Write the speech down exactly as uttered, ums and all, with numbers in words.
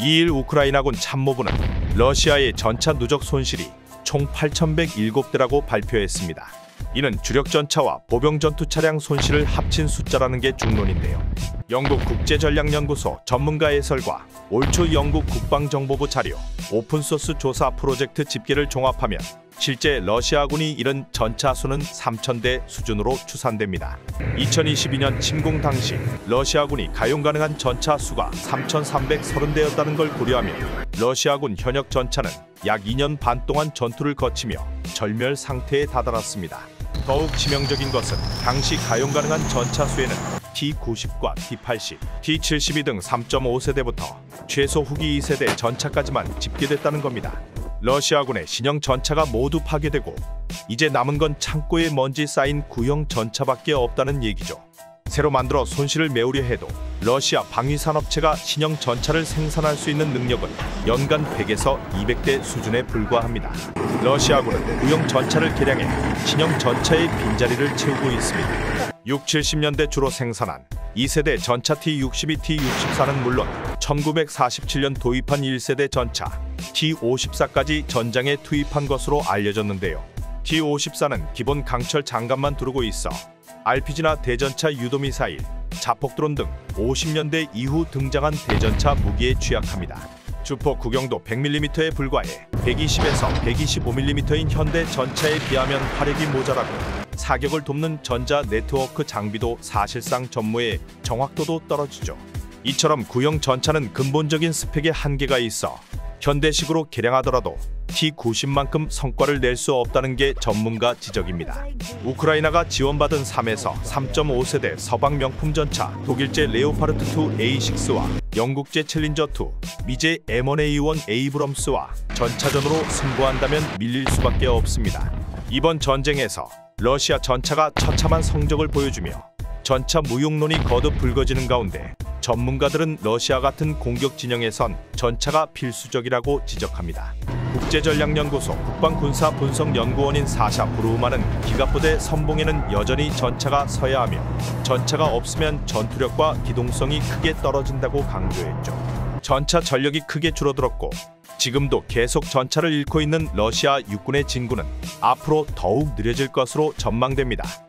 이 일 우크라이나군 참모부는 러시아의 전차 누적 손실이 총 팔천백칠 대라고 발표했습니다. 이는 주력 전차와 보병 전투 차량 손실을 합친 숫자라는 게 중론인데요. 영국 국제전략연구소 전문가 해설과 올 초 영국 국방정보부 자료, 오픈소스 조사 프로젝트 집계를 종합하면 실제 러시아군이 잃은 전차 수는 삼천 대 수준으로 추산됩니다. 이천이십이 년 침공 당시 러시아군이 가용 가능한 전차 수가 삼천삼백삼십 대였다는 걸 고려하면 러시아군 현역 전차는 약 이 년 반 동안 전투를 거치며 절멸 상태에 다다랐습니다. 더욱 치명적인 것은 당시 가용 가능한 전차 수에는 티 구십과 티 팔십, 티 칠십이 등 삼 점 오 세대부터 최소 후기 이 세대 전차까지만 집계됐다는 겁니다. 러시아군의 신형 전차가 모두 파괴되고 이제 남은 건 창고에 먼지 쌓인 구형 전차밖에 없다는 얘기죠. 새로 만들어 손실을 메우려 해도 러시아 방위산업체가 신형 전차를 생산할 수 있는 능력은 연간 백에서 이백 대 수준에 불과합니다. 러시아군은 구형 전차를 개량해 신형 전차의 빈자리를 채우고 있습니다. 육십, 칠십 년대 주로 생산한 이 세대 전차 티 육십이, 티 육십사는 물론 천구백사십칠 년 도입한 일 세대 전차 티 오십사까지 전장에 투입한 것으로 알려졌는데요. 티 오십사는 기본 강철 장갑만 두르고 있어 알피지나 대전차 유도미사일, 자폭드론 등 오십 년대 이후 등장한 대전차 무기에 취약합니다. 주포 구경도 백 밀리미터에 불과해 백이십에서 백이십오 밀리미터인 현대 전차에 비하면 화력이 모자라고 사격을 돕는 전자 네트워크 장비도 사실상 전무해 정확도도 떨어지죠. 이처럼 구형 전차는 근본적인 스펙에 한계가 있어 현대식으로 개량하더라도 티 구십만큼 성과를 낼 수 없다는 게 전문가 지적입니다. 우크라이나가 지원받은 삼에서 삼 점 오 세대 서방 명품 전차, 독일제 레오파르트 투 에이 식스와 영국제 챌린저 투, 미제 엠 원 에이 원 에이브럼스와 전차전으로 승부한다면 밀릴 수밖에 없습니다. 이번 전쟁에서 러시아 전차가 처참한 성적을 보여주며 전차 무용론이 거듭 불거지는 가운데 전문가들은 러시아 같은 공격 진영에선 전차가 필수적이라고 지적합니다. 국제전략연구소 국방군사분석연구원인 사샤 브루우만은 기갑부대 선봉에는 여전히 전차가 서야 하며 전차가 없으면 전투력과 기동성이 크게 떨어진다고 강조했죠. 전차 전력이 크게 줄어들었고 지금도 계속 전차를 잃고 있는 러시아 육군의 진군은 앞으로 더욱 느려질 것으로 전망됩니다.